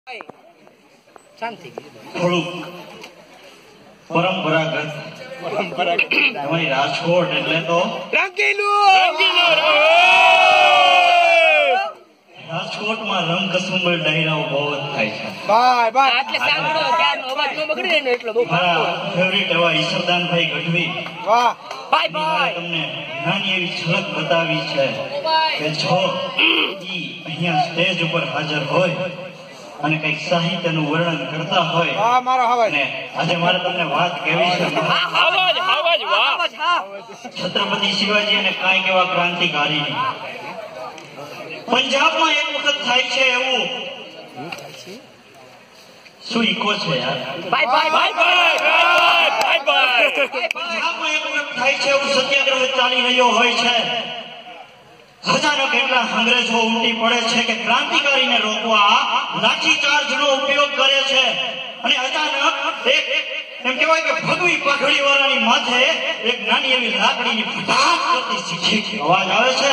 શાંતિ થોડુંક પરંપરાગત તમારી રાજકોટ એટલે તો રાજકોટમાં રંગ કસુંબર ડાયરાઓ બહુ જ થાય છે. મારા ફેવરિટ એવા ઈશ્વરદાનભાઈ ગઢવી તમને નાની એવી ઝલક બતાવી છે કે જો ઈ અહીંયા સ્ટેજ ઉપર હાજર હોય અને કઈક સાહિત્યનું વર્ણન કરતા હોય અને આજે મારે તમને વાત કેવી છે. છત્રપતિ શિવાજી અને કાંઈક એવા ક્રાંતિકારી પંજાબમાં એક વખત થાય છે એવું શું ઇકો છે યાર. પંજાબમાં એક વખત થાય છે એવું સત્યાગ્રહ ચાલી રહ્યો હોય છે. હજારો કેટલા અંગ્રેજો ઉમટી પડે છે કે ક્રાંતિકારીને રોકવા લાઠીચાર્જનો ઉપયોગ કરે છે અને અચાનક એક એમ કહેવાય કે ભગવી પાઘડી વાળાની માથે એક નાની એવી લાકડીની ફટાક કરતી ચીખી અવાજ આવે છે.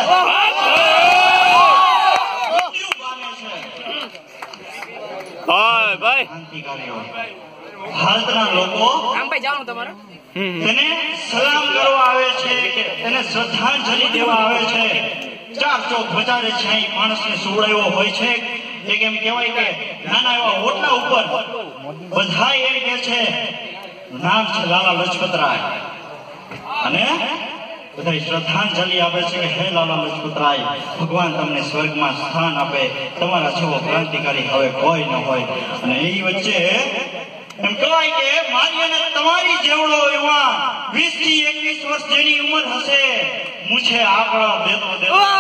ક્રાંતિકારીઓ ભારતના લોકો તેને સલામ કરવા આવે છે કે તેને શ્રદ્ધાંજલિ દેવા આવે છે. ચાર ચોક બજારે છે માણસને સુવડાવ્યો હોય છે. એક એમ કહેવાય કે નાના એવા ઓટલા ઉપર બધા એમ કે છે નામ છે લાલા લજપતરાય અને બધા શ્રદ્ધાંજલિ આપે છે કે હે લાલા લજપતરાય ભગવાન તમને સ્વર્ગમાં સ્થાન આપે. તમારા જેવો ક્રાંતિકારી હવે કોઈ ન હોય. અને એ વચ્ચે એમ કહેવાય કે મારી અને તમારી જેવડો યુવાન 20 થી 21 વર્ષ જેની ઉંમર હશે મુછે આંકડો દેતો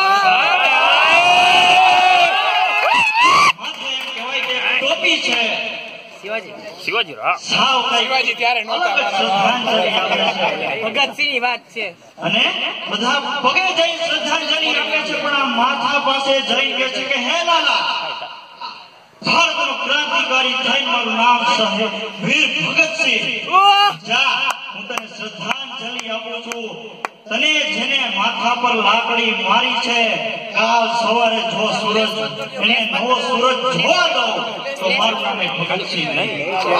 માથે એમ કહેવાય કે ટોપી છે શિવાજી ત્યારે ભગતસિંહની વાત છે અને બધા પગે જઈ શ્રદ્ધાંજલિ આપે છે. પણ આ માથા પાસે જઈ કે છે કે હે લાલા ભારતનો ક્રાંતિકારી થઈને મારું નામ છે વીર ભગતસિંહ. જા હું તને શ્રદ્ધાંજલિ આપું છું. તને જેને માથા પર લાકડી મારી છે કાલ સવારે જો સૂરજ એને નવો સૂરજ જોવા દો તો મારું નામ ભગતસિંહ નહીં.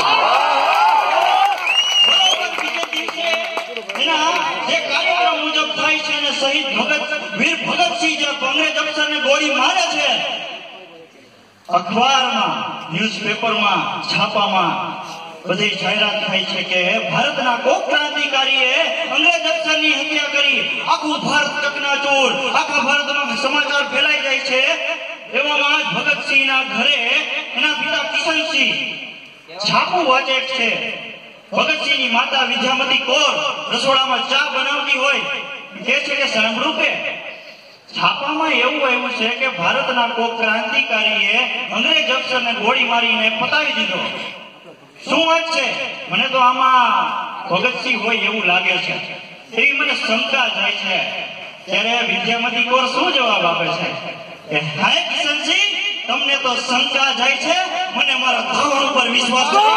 એના જે કાર્યક્રમ મુજબ થાય છે અને શહીદ વીર ભગતસિંહ જે અંગ્રેજ અફસરને ગોળી મારે છે અખબારમાં ન્યૂઝપેપરમાં છાપામાં બધી જાહેરાત થાય છે કે ભારતના કોક ક્રાંતિકારીએ અંગ્રેજ અફસરની હત્યા કરી. આખું ભારત ચકનાચૂર, આખા ભારતમાં સમાચાર ફેલાઈ જાય છે. એવામાં જ ભગતસિંહના ઘરે એના પિતા કિશનસિંહ છાપું વાંચે છે. ભગતસિંહની માતા વિદ્યામતી કૌર રસોડામાં ચા બનાવતી હોય કે છે કે સાંભળ્યું કે છાપામાં એવું આવ્યું છે કે ભારતના કોક ક્રાંતિકારીએ અંગ્રેજ અફસરને ગોળી મારીને પતાવી દીધો. શું વાત છે? મને તો આમાં ભગતસિંહ હોય એવું લાગે છે. એવી મને શંકા જાય છે. ત્યારે વિદ્યામતી કૌર શું જવાબ આપે છે કે હાય કિશનસિંહ તમને તો શંકા જાય છે, મને મારા ધવળ ઉપર વિશ્વાસ નથી.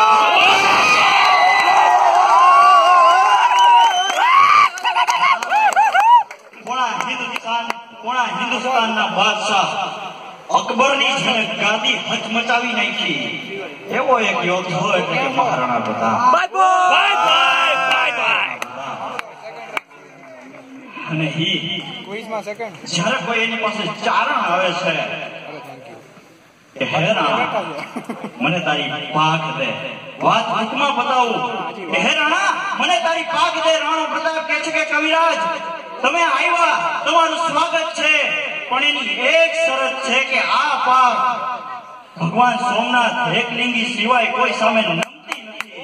કોણા હિન્દુસ્તાનના બાદશાહ અકબરની જેને ગાદી હચમચાવી નાખી એવો એક યોદ્ધો એટલે કે મહારાણા પ્રતાપ. અને જયારે કોઈ એની પાસે ચારણ આવે છે કે હે રાણા મને તારી પાક દે, વાત ટૂંકમાં બતાવું કે હે રાણા મને તારી પાક દે. રાણો પ્રતાપ કહે છે કે કવિરાજ તમે આવ્યા, તમારું સ્વાગત છે, પણ એની એક શરત છે કે આ પાક ભગવાન સોમનાથ એકલિંગી સિવાય કોઈ સામે નમતી નથી.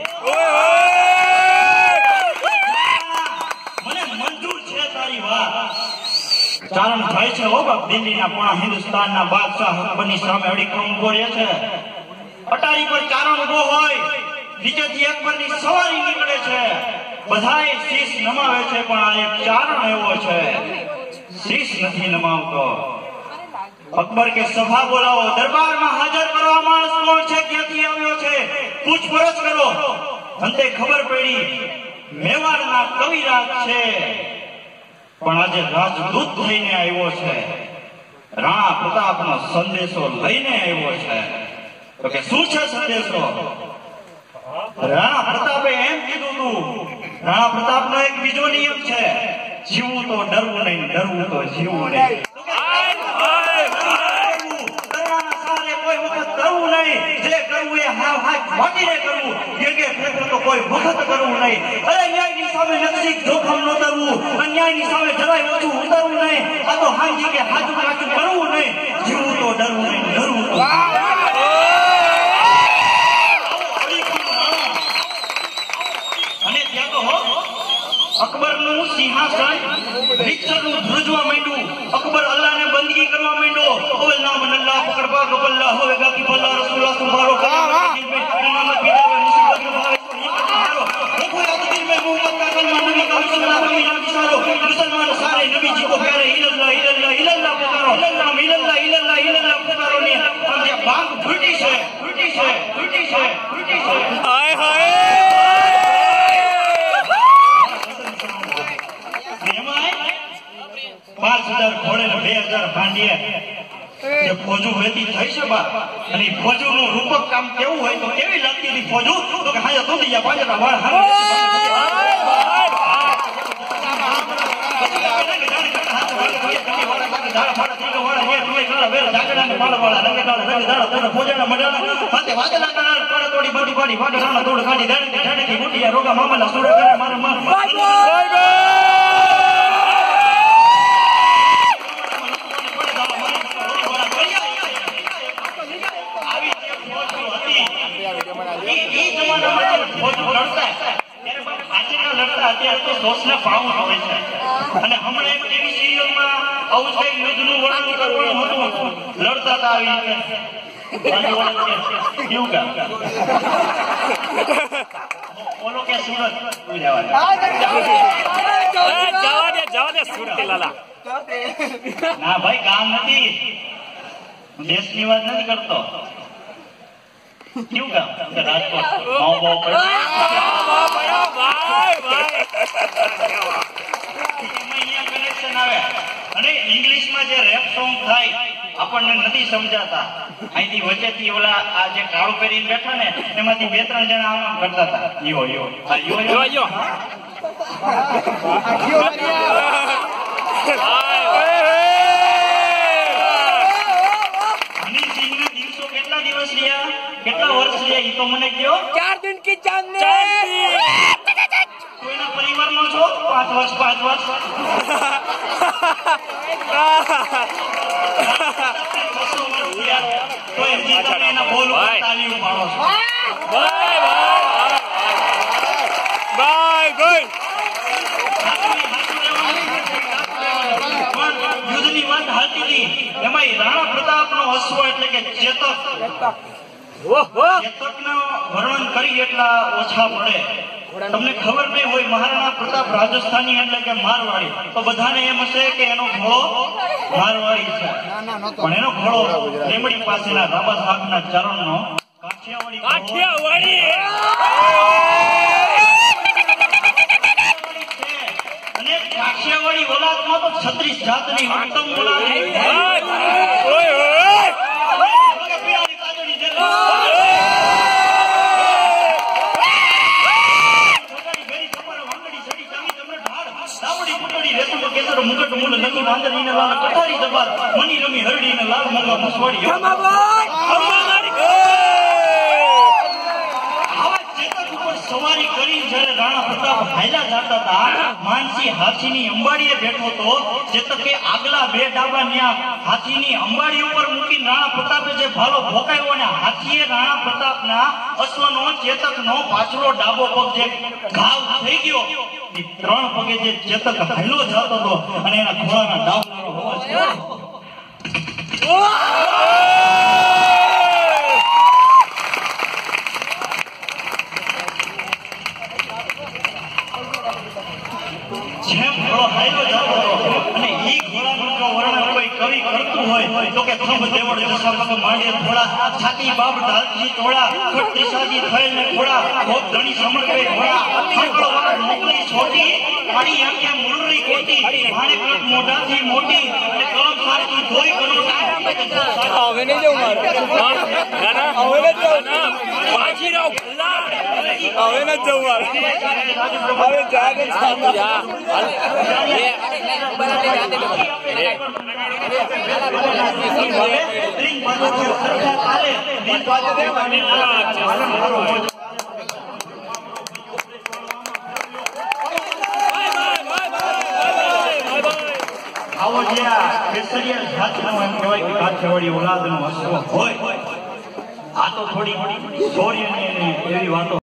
મને મંજૂર છે તારી વાત. ચારણ થાય છે હો બાપ. દિલ્હીના પૂર્ણ હિન્દુસ્તાનના બાદશાહ અકબરની સામે અડીખમ ઉભો રહે છે. અટારી પર ચારણ ઉભો હોય, નીચેથી અકબરની સવારી નીકળે છે. બધાએ શીશ નમાવે છે, પણ આ એક ચારણ એવો છે શીશ નથી નમાવતો. અકબર કે સભા બોલાવો, દરબારમાં હાજર કરવા માણસ કોણ છે, ક્યાંથી આવ્યો છે, પૂછપરછ કરો. અંતે ખબર પડી મેવાડના કવિરાજ છે, પણ આજે રાજદૂત થઈને આવ્યો છે. રાણા પ્રતાપનો સંદેશો લઈને આવ્યો છે. તો કે શું છે સંદેશો? રાણા પ્રતાપે એમ કીધું તું, રાણા પ્રતાપનો એક બીજો નિયમ છે, જીવવું તો ડરવું નહીં, ડરવું તો જીવવું નહીં. કોઈ વખત કરવું નહીં, જે કરવું એ હાવ હાથ વાટીને કરવું, તો કોઈ વખત કરવું નહીં. અન્યાયની સામે નજીક જોખમ ન કરવું, અન્યાયની સામે જરાય ઓછું ઉતરવું નહીં. આ તો હાજી કે હાજુ કાચું કરવું નહીં, જીવવું તો ડરવું નહીં, ડરવું તો. અને ત્યાં તો અકબરનું સિંહાસન રીતસરનું ધ્રુજવા માંડ્યું. અકબર અલ્લાહને બંદગી કરવા માંડ્યો. હવે નામ અલ્લાહ પકડવા ગબલ્લા હવે ગાકી બલ્લા રસૂલા સુભારો નામત પીડાવે મુસીબત ભાવે मुसलमान सारे नबी जी को प्यारे इल्लल्लाह इल्लल्लाह इल्लल्लाह पुकारो, हम इल्लल्लाह इल्लल्लाह इल्लल्लाह पुकारो ने हम जे बांग फूटी છે फूटी છે फूटी છે फूटी છે. हाय हाय એમાં 5000 ઘોડે ને 2000 ભાંડીએ જે ફોજુ વેતી થઈ છે બા. અને ફોજુનું રૂપક કામ કેવું હોય તો કેવી લાગતી હતી ફોજુ? તો કે હાયા દુનિયા પાંજરા વાળ હારે રોગા મામલા સુર કરે મારે માર અત્યારે તો સોસના પાઉન્ડ હોય છે. અને હમણાં એક ટીવી સિરિયલમાં આવું જ કઈ યુદ્ધનું વર્ણન કરવાનું હતું, લડતા હતા આવી કેવું કામ બોલો કે સુરત ના ભાઈ કામ નથી, દેશની વાત નથી કરતો. કેવું કામ રાજકોટ કનેક્શન આવે. અને ઇંગ્લિશમાં જે રેપ સોંગ થાય આપણને નથી સમજાતા. અહીંથી વચ્ચેથી ઓલા આ જે કાળું પહેરીને બેઠા ને એમાંથી 2-3 જણા આમ કરતા હતા યો યો યો યો. હની સિંહના દિવસો કેટલા દિવસ રહ્યા, કેટલા વર્ષ રહ્યા એ તો મને કહો. 4 दिन की चांदनी. કોઈના પરિવારમાં છો 5 વર્ષ 5 વર્ષ તો એમની તમે એના બોલ ઉપર તાલીમ પાડો છો. યુદ્ધની વાત હાલતી હતી એમાં રાણા પ્રતાપનો અશ્વ એટલે કે ચેતક, ચેતકનું વર્ણન કરી એટલા ઓછા પડે. તમને ખબર નહીં હોય મહારાણા પ્રતાપ રાજસ્થાની એટલે કે મારવાડી, તો બધાને એમ હશે કે એનો ઘોડો મારવાડી છે, પણ એનો ઘોડો લીમડી પાસેના રાબા સાહેબના ચરણનો કાઠિયાવાડી. અને કાઠિયાવાડી ઓલાદમાં તો 36 જાતની ઉત્તમ ઓલાદ મુકટ મૂળ નકી વાંદરીને લાલ કટારી દબાર મની રમી હરડીને લાલ મોંગા મુસવાડી. આવા ચેતક ઉપર સવારી કરી જયારે રાણા પ્રતાપ હાલ્યા જતા હતા, માનસી હાથીની અંબાડીએ બેઠો તો ચેતકે આગલા 2 ડાબા ન્યા હાથીની અંબાડી ઉપર મૂકી રાણા પ્રતાપે જે ભાલો ભોકાયો અને હાથીએ રાણા પ્રતાપના અશ્વનો ચેતકનો પાછલો ડાબો પગ જે ઘાવ થઈ ગયો, 3 પગે જે ચેતક હાલ્યો જતો હતો અને એના ઘોડાના ડાવનારો હોવા છે. જેમ ઘોડો હાલ્યો જતો હતો અને ઈ ઘોડાનું જો વર્ણન કોઈ કવિ કરતું હોય તો કે થંભ દેવળ शब्द मांडे थोड़ा छाती बाप ढालजी थोड़ा खट्टी साजी थैल ने थोड़ा बहुत धनी समर्पे थोड़ा हकड़ो वखत मोकली छोटी काળી આંખે મુરરી કોટી માણે કલક મોઢાથી મોટી અને કલક સારથી ધોઈ કનો હવે નહીં જવું મારે ના ના હવે ન જવું ના બાજીરાવ ભલ્લા હવે ન જવું મારે હવે જાગે જા આવો જે આ કેસરિયા જાતનો એમ કહેવાય કે કાઠિયાવાડી ઓલાદનો હસવો હોય આ તો થોડી શૌર્યની એવી વાતો